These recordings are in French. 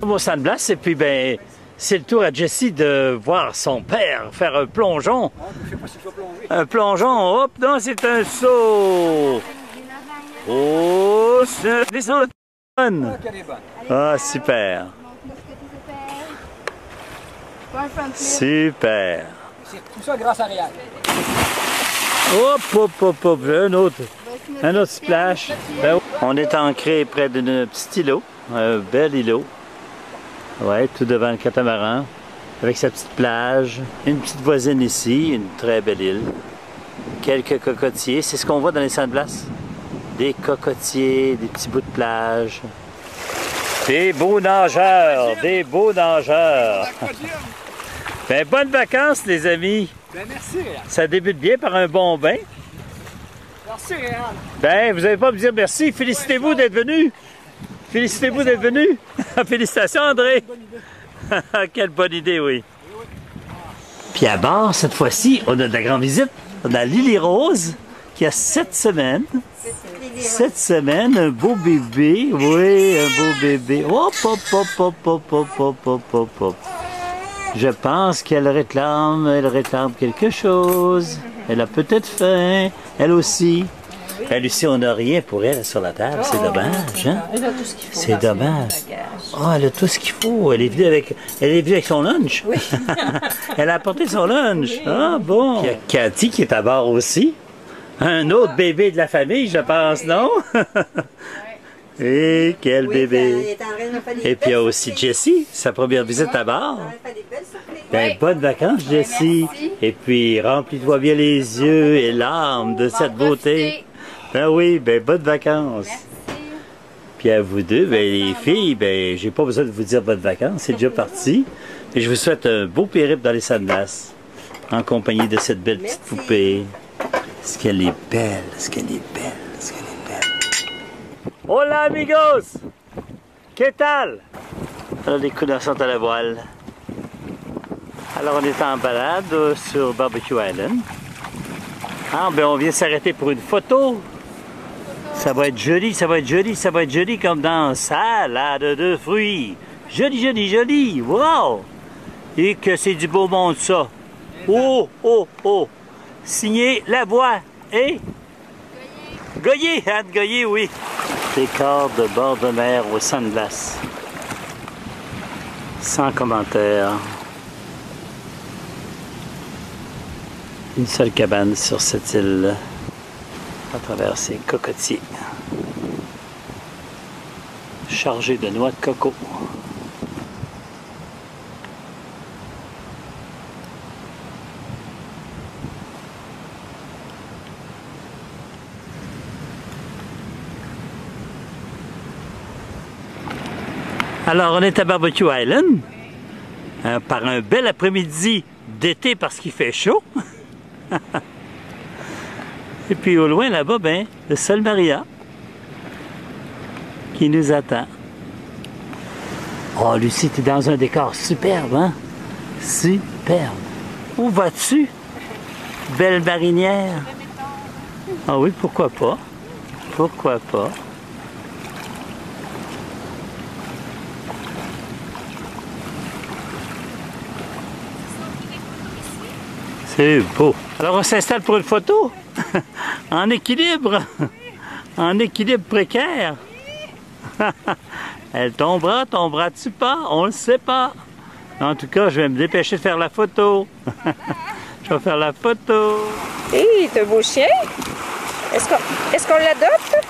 sommes au Sandblas et puis ben c'est le tour à Jessie de voir son père faire un plongeon. Je sais pas si je vais plonger. Un plongeon, hop, non, c'est un saut. Oh, c'est des sauts. Ah, super. Super. C'est tout ça grâce à Réal. Hop, hop, hop, hop, un autre splash. Ben, on est ancré près d'un petit îlot, un bel îlot. Ouais, tout devant le catamaran, avec sa petite plage. Une petite voisine ici, une très belle île. Quelques cocotiers, c'est ce qu'on voit dans les Sandblas. Des cocotiers, des petits bouts de plage. Des beaux nageurs, des beaux nageurs. Ben, bonnes vacances, les amis. Ben merci Réal. Ça débute bien par un bon bain. Merci Réal. Ben, vous n'avez pas à me dire merci. Félicitez-vous d'être venu. Félicitez-vous d'être venu. Félicitations, André. Quelle bonne idée, oui. Puis à bord, cette fois-ci, on a de la grande visite. On a Lily Rose, qui a 7 semaines. 7 semaines, un beau bébé. Oui, un beau bébé. Hop, hop, hop, hop, hop, hop, hop, hop, hop, hop. Je pense qu'elle réclame quelque chose. Elle a peut-être faim, elle aussi. Elle aussi, on n'a rien pour elle sur la table, c'est dommage, hein? Elle a tout ce qu'il faut. C'est dommage. Oh, elle a tout ce qu'il faut. Elle est venue avec son lunch. Oui. Elle a apporté son lunch. Oui. Ah, bon. Il y a Cathy qui est à bord aussi. Un autre bébé de la famille, je pense, non? Et quel bébé! Et puis il y a aussi Jessie, sa première visite à bord. Ben, bonnes vacances, Jessie. Et puis remplis-toi bien les yeux et l'âme de cette beauté. Ben oui, ben bonnes vacances. Puis à vous deux, ben les filles, ben j'ai pas besoin de vous dire bonnes vacances, c'est déjà parti. Et je vous souhaite un beau périple dans les Sandblas, en compagnie de cette belle petite poupée. Est-ce qu'elle est belle? Est-ce qu'elle est belle? Est-ce qu'elle est belle? Hola amigos! Que tal? Alors les couleurs sont à la voile. Alors on est en balade sur Barbecue Island. Ah ben on vient s'arrêter pour une photo. Ça va être joli, ça va être joli, ça va être joli comme dans Salade de fruits. Joli, joli, joli! Wow! Et que c'est du beau monde ça! Oh, oh, oh! Signé Lavoie et Goyer, Anne Goyer, oui. Décor de bord de mer au Sandblas. Sans commentaire. Une seule cabane sur cette île à travers ces cocotiers. Chargés de noix de coco. Alors, on est à Barbecue Island, par un bel après-midi d'été parce qu'il fait chaud. Et puis au loin, là-bas, ben, le Sol Maria qui nous attend. Oh, Lucie, t'es dans un décor superbe, hein? Superbe. Où vas-tu? Belle marinière. Ah oui, pourquoi pas? Pourquoi pas? C'est beau. Alors on s'installe pour une photo. En équilibre. En équilibre précaire. Elle tombera, tomberas-tu pas? On le sait pas. En tout cas, je vais me dépêcher de faire la photo. Je vais faire la photo. Hé, t'es un beau chien. Est-ce qu'on l'adopte?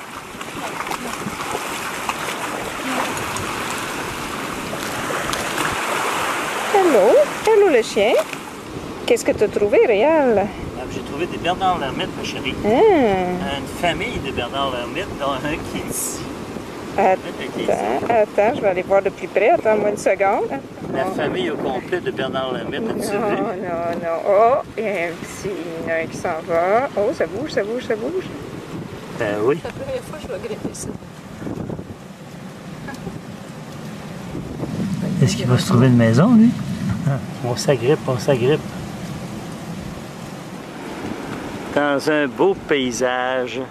Hello. Hello le chien. Qu'est-ce que tu as trouvé, Réal? J'ai trouvé des Bernard Lermite, ma chérie. Une famille de Bernard Lermite, dont un qui est ici. Attends, je vais aller voir de plus près. Attends-moi une seconde. La famille au complet de Bernard Lermite, as-tu vu? Non. Oh, il y a un petit nain qui s'en va. Oh, ça bouge, ça bouge, ça bouge. Ben oui. La première fois, je vais greffer ça. Est-ce qu'il va se trouver une maison, lui? On s'agrippe, on s'agrippe. Dans un beau paysage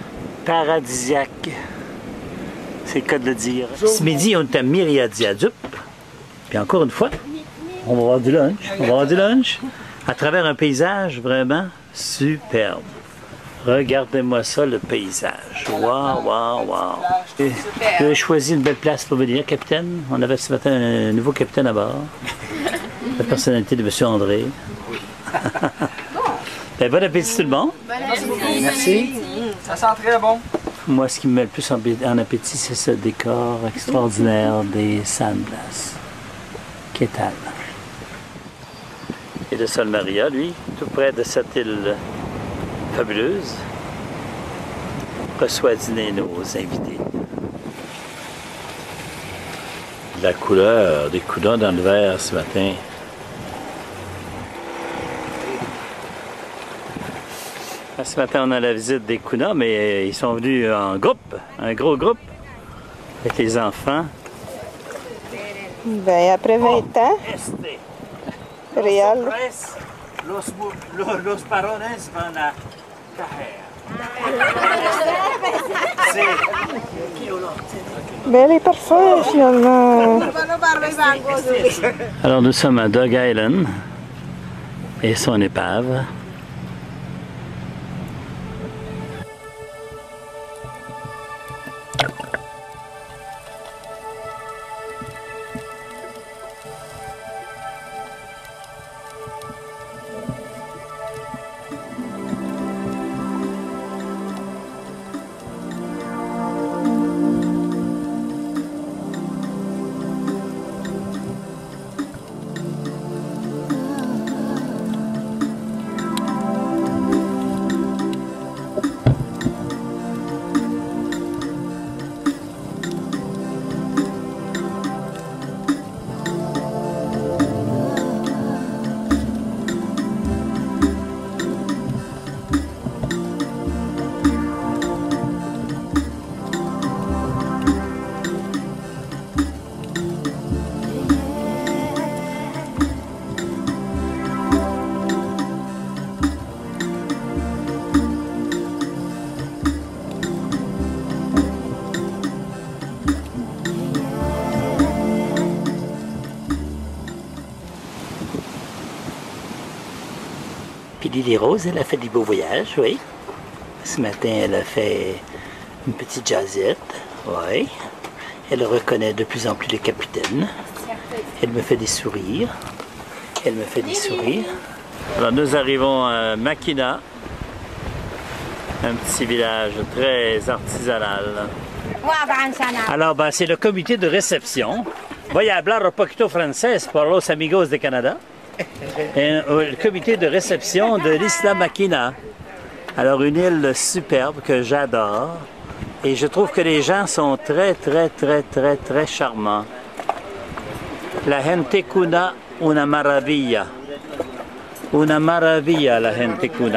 paradisiaque. C'est le cas de le dire. Ce midi, on est à Myriadiadup. Puis encore une fois, on va avoir du lunch. On va avoir du lunch à travers un paysage vraiment superbe. Regardez-moi ça, le paysage. Wow, wow, wow. Vous avez choisi une belle place pour venir, capitaine. On avait ce matin un nouveau capitaine à bord. La personnalité de M. André. Ben, bon appétit tout le monde. Merci. Ça sent très bon. Moi, ce qui me met le plus en appétit, c'est ce décor extraordinaire des Sandblas. Quétal. Et le Sol Maria, lui, tout près de cette île fabuleuse, reçoit à dîner nos invités. La couleur des coudons dans le verre ce matin. Ce matin, on a la visite des Kuna, mais ils sont venus en groupe, un gros groupe, avec les enfants. Ben, après 20 ans, Real. Los parones van a caer. Ben, elle est parfaite, finalement. Alors, nous sommes à Dog Island et son épave. Puis Lily Rose, elle a fait des beaux voyages, oui. Ce matin, elle a fait une petite jazzette, oui. Elle reconnaît de plus en plus le capitaine. Elle me fait des sourires. Elle me fait des sourires. Alors nous arrivons à Makina, un petit village très artisanal. Alors, ben, c'est le comité de réception. Voy a hablar un poquito francés por los amigos de Canada. Et le comité de réception de l'Isla Makina. Alors, une île superbe que j'adore. Et je trouve que les gens sont très charmants. La gente cuna una maravilla. Una maravilla la gente cuna.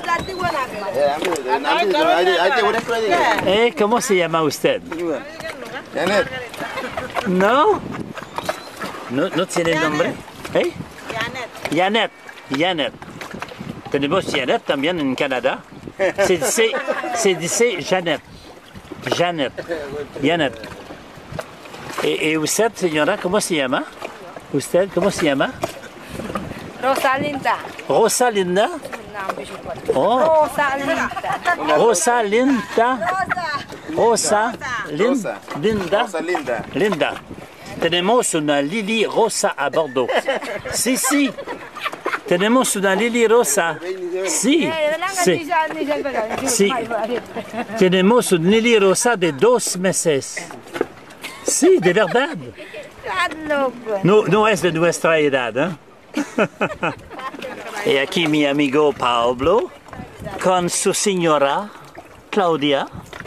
¿Eh? ¿Cómo se llama usted? Janet. ¿No? ¿No tiene nombre? ¿Eh? Janet. Janet. Tenemos Janet también en Canada. Se dice Janet. Janet. Janet. ¿Y usted, señora, cómo se llama? ¿Usted cómo se llama? Rosalinda. Rosalinda. Oh. Rosalinda. Rosalinda. Linda. Tenemos una Lily Rosa a Bordeaux. Sí. Tenemos una Lily Rosa. Sí. Tenemos una Lily Rosa de 2 meses. Sí, de verdad. No es de nuestra edad, ¿eh? Y aquí mi amigo Pablo con su señora Claudia.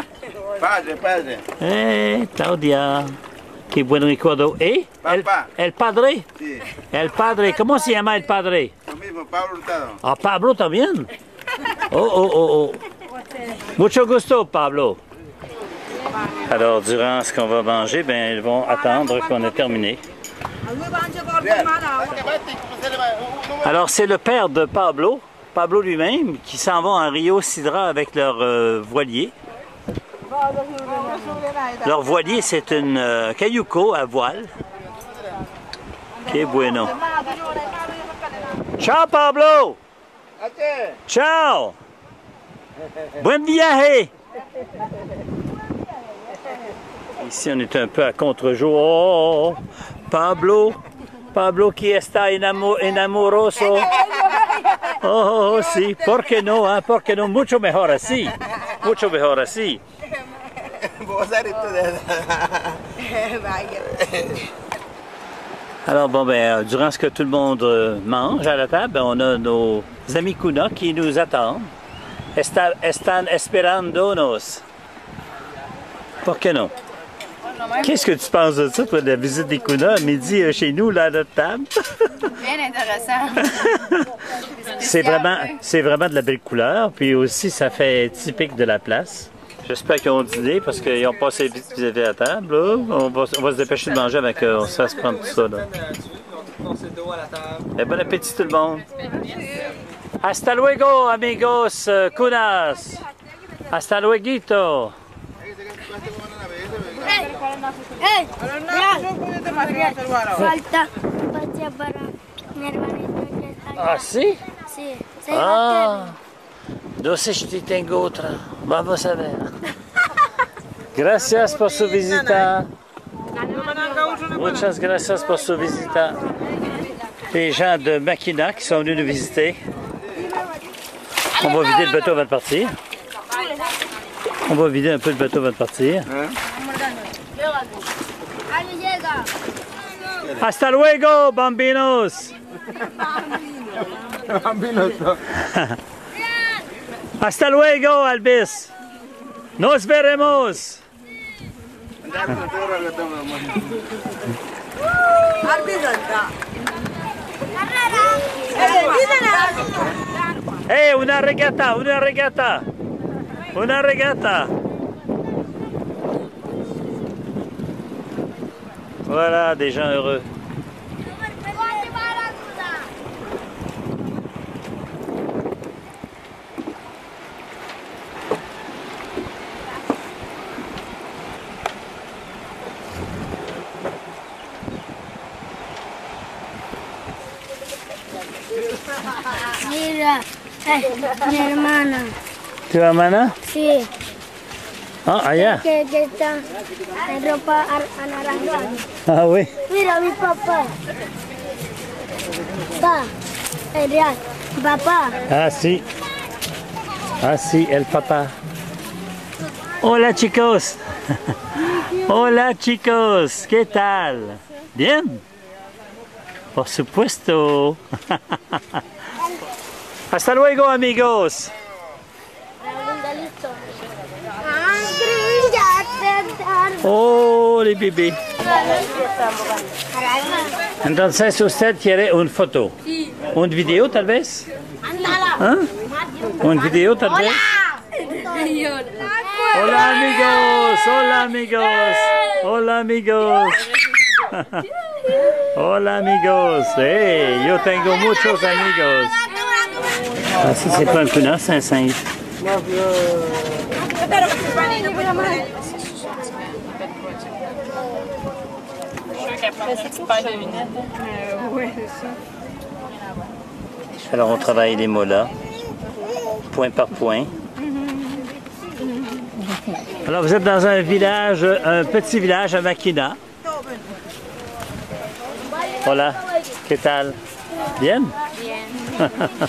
Padre. Claudia. Qué buen recuerdo. Papá. El padre. Sí. El padre. ¿Cómo se llama el padre? Lo mismo, Pablo Hurtado. Ah, Pablo también. Oh. Mucho gusto, Pablo. Alors, durant ce qu'on va manger, ben, ils vont attendre qu'on ait terminé. Alors, c'est le père de Pablo, Pablo lui-même, qui s'en va en Rio Sidra avec leur voilier. Leur voilier, c'est une cayuco à voile. Que bueno. Ciao Pablo! Ciao! Buen viaje! Ici, on est un peu à contre-jour. Oh, Pablo! Pablo qui está enamoroso. Oh, sí. ¿Por qué no? ¿Eh? ¿Por qué no? Mucho mejor así. Mucho mejor así. Alors, bon, ben, durant ce que tout le monde mange à la table, ben, on a nos amis Kuna qui nous attendent. Están esperándonos. ¿Por qué no? Qu'est-ce que tu penses de ça, toi, de la visite des Kuna à midi chez nous, là, à notre table? Bien intéressant. C'est vraiment de la belle couleur, puis aussi, ça fait typique de la place. J'espère qu'ils ont dîné parce qu'ils ont passé vite vis-à-vis de la table. Là. On va se dépêcher de manger avec on se fasse prendre tout ça. Là. Et bon appétit tout le monde. Hasta luego, amigos Kunas. Hasta luego. Falta para mi hermanito que está allá. Ah, sí? Sí, Ah, no sé si tengo otra. Vamos a ver. Gracias por su visita. Muchas gracias por su visita. Les gens de Makina qui sont venus nous visiter. On va vider le bateau avant de partir. On va vider un peu le bateau avant de partir. Hasta luego, bambinos! Hasta luego, Albis! Nos veremos! Hey, una regata, una regata! Una regata! Voilà, des gens heureux. Mira, mi hermana. ¿Tu hermana? Sí. Ah, allá. Que está en ropa anaranjada. Ah oui. Mira, mi papá. Pa, el real. Papá. Ah si. Ah si, el papá. Hola chicos. Hola chicos. ¿Qué tal? Bien. Por supuesto. Hasta luego amigos. Oh, les bébés. Entonces usted quiere una foto. ¿Un video tal vez? ¿Ah? ¿Un video tal vez? Hola amigos, hola amigos, hola amigos. Hola amigos. Hey, yo tengo muchos amigos. Ah, si c'est pas un Kuna, c'est un singe. Alors on travaille les molas, point par point. Alors vous êtes dans un village, un petit village à Makina. Hola, ¿qué tal? Bien? Bien.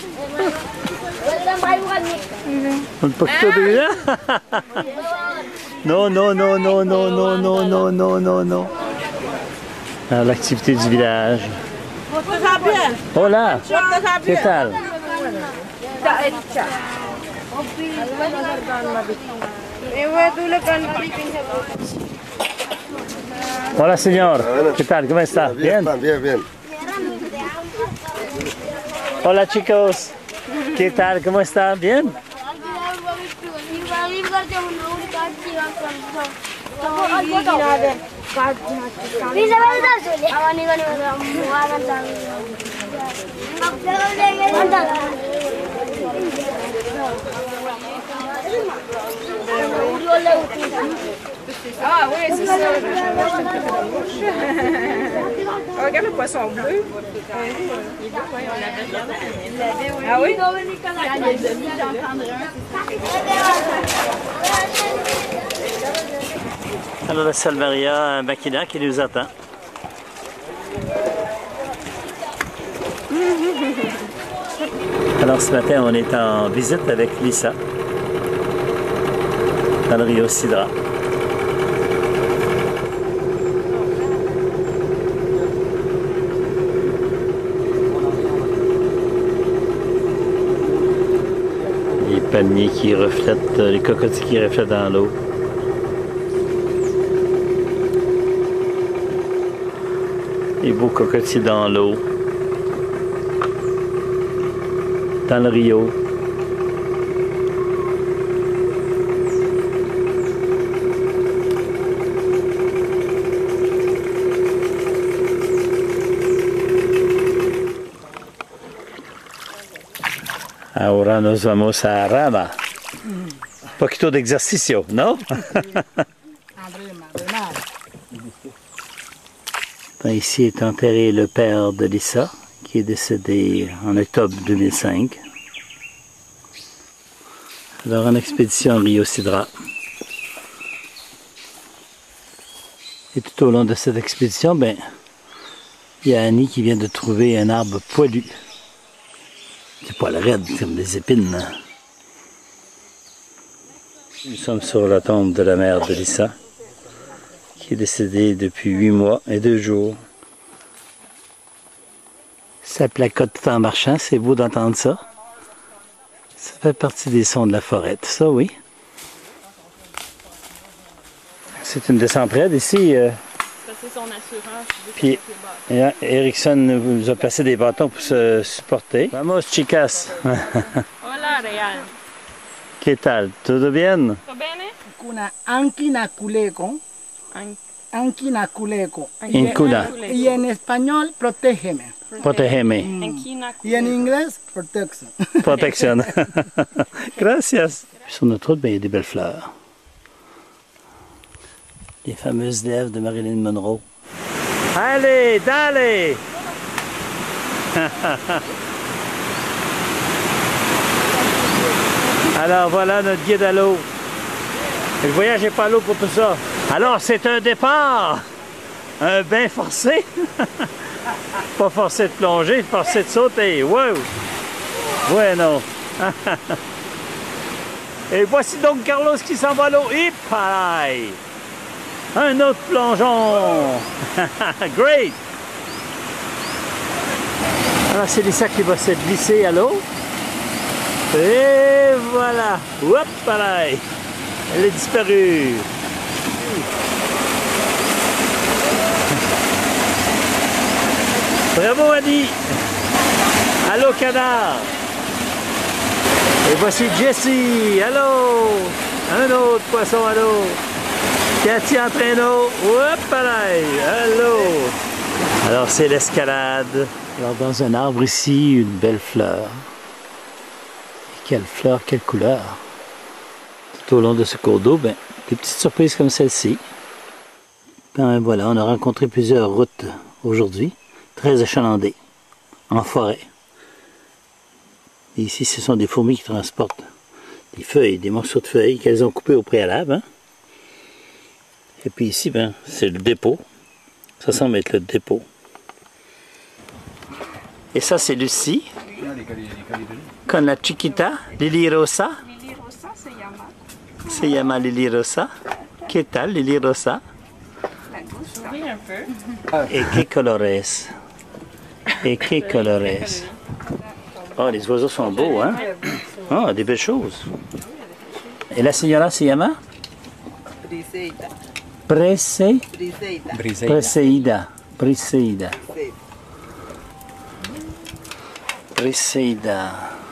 Un poquito de vida? Non, non, non, non, non, non, non, non, non, non, non. Alors l'activité du village. Hola, ¿qué tal? Hola señor, ¿qué tal? ¿Cómo está? Bien. Bien, bien. Hola chicos, ¿qué tal? ¿Cómo está? Bien. Ah oui, c'est ça. Oh, regarde le poisson bleu. Ah oui? Alors la Salvaria Makina qui nous attend. Alors ce matin on est en visite avec Lisa dans le Rio Sidra. Les palmiers qui reflètent, les cocotiers qui reflètent dans l'eau. Les beaux cocotiers dans l'eau, dans le Rio. Ahora nos vamos a Rama. Un poquito de ejercicio, ¿no? Ici est enterré le père de Lisa, qui est décédé en octobre 2005. Alors en expédition Rio Sidra. Et tout au long de cette expédition, ben, il y a Annie qui vient de trouver un arbre poilu. C'est poil raide, comme des épines. Nous sommes sur la tombe de la mère de Lisa, qui est décédée depuis 8 mois et 2 jours. Ça placote tout en marchant, c'est beau d'entendre ça. Ça fait partie des sons de la forêt, ça oui. C'est une descente raide ici. C'est son assurance. Puis Erickson nous a placé des bâtons pour se supporter. Vamos chicas. Hola, Real. ¿Qué tal? ¿Todo bien? ¿Todo bene? Kuna Ankinaculeko. Ankinaculeko. Incuna. Y en español, protégeme. Protégeme. Y en inglés, protection. Protection. Gracias. Sur notre route, ben, il y a des belles fleurs. Les fameuses lèvres de Marilyn Monroe. Allez, dale! Alors voilà notre guide à l'eau. Le voyage n'est pas à l'eau pour tout ça. Alors c'est un départ, un bain forcé. Pas forcé de plonger, forcé de sauter. Wow! Bueno. Et voici donc Carlos qui s'en va à l'eau. Et pareil! Un autre plongeon! Great! Alors c'est Lisa qui va se glisser à l'eau. Et voilà! Hop, pareil! Elle est disparue! Bravo Annie! Allô canard! Et voici Jessie! Allô! Un autre poisson à l'eau! Cathy en traîneau! Hop, pareil! Allô! Alors c'est l'escalade. Alors dans un arbre ici, une belle fleur. Et quelle fleur, quelle couleur! Tout au long de ce cours d'eau, ben, des petites surprises comme celle-ci. Ben voilà, on a rencontré plusieurs routes aujourd'hui, très achalandées, en forêt. Et ici, ce sont des fourmis qui transportent des feuilles, des morceaux de feuilles qu'elles ont coupés au préalable. Hein? Et puis ici, ben, c'est le dépôt. Ça semble être le dépôt. Et ça, c'est Lucie. Con la chiquita, Lily Rosa. Lily Rosa se llama. Se llama Lily Rosa. ¿Qué tal, Lily Rosa? Souris un peu. Et qué colores. Et qué colores. Oh, les oiseaux sont beaux, hein? Oh, des belles choses. Et la señora se llama? Briseida. Briseida. Briseida. Briseida.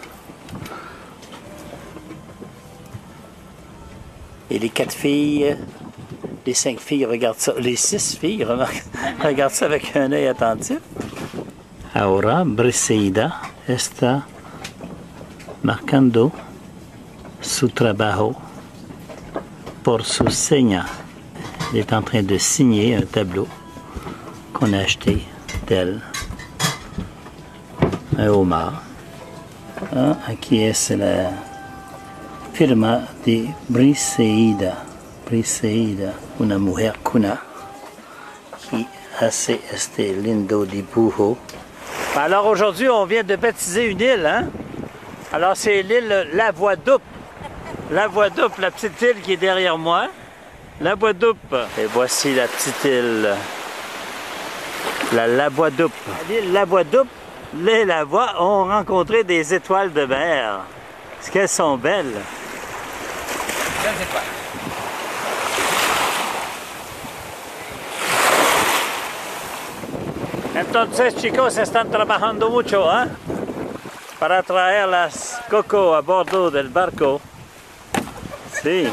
Et les 4 filles, les 5 filles regardent ça, les 6 filles regardent ça avec un œil attentif. Ahora Briseida está marcando su trabajo por su seña. Il est en train de signer un tableau qu'on a acheté d'elle. Un homard. Ah, aquí es la firma de Briseida. Briseida, una mujer cuna qui hace este lindo dibujo. Alors aujourd'hui, on vient de baptiser une île, hein? Alors c'est l'île Lavoie-Doupe. Lavoie-Doupe, la petite île qui est derrière moi. Lavoie-Doupe. Et voici la petite île. La Lavoie-Doupe. L'île Lavoie-Doupe, les Lavoie ont rencontré des étoiles de mer. Est-ce qu'elles sont belles? Belles étoiles. Entonces, chicos, están trabajando mucho, ¿eh? Para traer las coco a bordo del barco. Sí.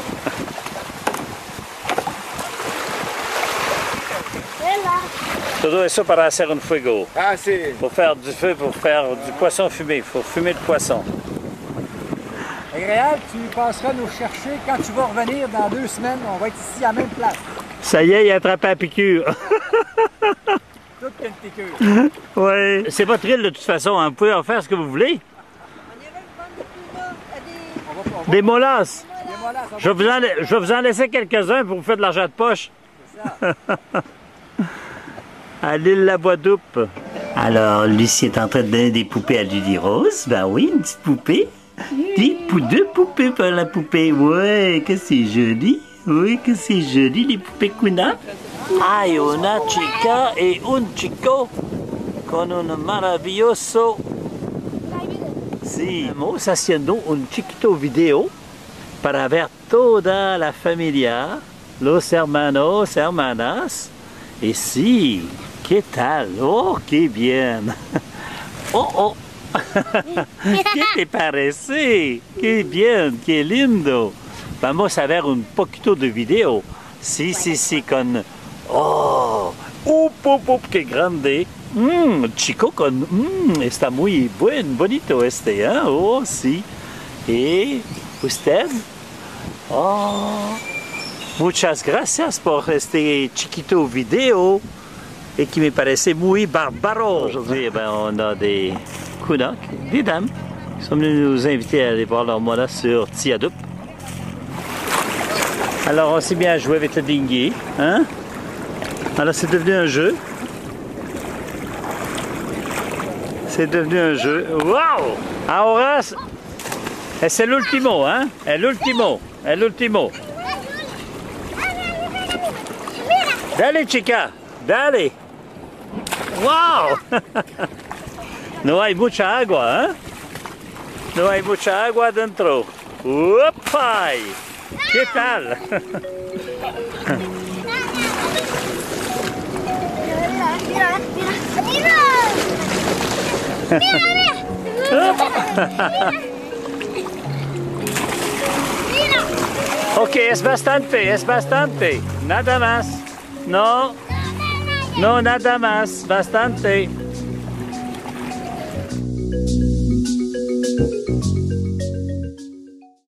Todo eso para hacer un fuego. Ah, sí. Pour faire du feu, pour faire du poisson fumé. Il faut fumer le poisson. Et Réal, tu passeras nous chercher quand tu vas revenir dans 2 semaines. On va être ici à la même place. Ça y est, il a attrapé la piqûre. Toute qu'une piqûre. Oui. C'est votre île de toute façon, hein. Vous pouvez en faire ce que vous voulez. Des molasses. Je vais vous en laisser quelques-uns pour vous faire de l'argent de poche. À l'île Lavoie-Doupe. Alors, Lucie est en train de donner des poupées à Lily Rose. Ben oui, une petite poupée. Deux poupées pour la poupée. Ouais, que c'est joli. Oui, que c'est joli, les poupées Kuna. Hay una chica y un chico con un maravilloso. Sí, estamos haciendo un chiquito video para ver toda la familia, los hermanos, hermanas. Y sí, ¿qué tal? Oh, qué bien. Oh, oh. ¿Qué te parece? Qué bien, qué lindo. Vamos a ver un poquito de video. Sí, sí, sí, con... Oh, qué grande. Chico con... está muy bonito este, ¿eh? Oh, sí. ¿Y usted? Oh, muchas gracias por este chiquito video et qui me paraissait muy barbaro. Aujourd'hui, on a des Kuna, des dames, qui sont venues nous inviter à aller voir leur mola sur Tiadup. Alors, on s'est bien joué avec le dinghy, hein? Alors, c'est devenu un jeu. C'est devenu un jeu. Wow! Ahora, c'est l'ultimo, hein? È l'ultimo, è l'ultimo. Dale, chica, dale. Wow! No hay mucha agua, ¿eh? No hay mucha agua adentro. ¡Upay! ¿Qué tal? Ok, es bastante. Nada más. No, no, nada más. Bastante.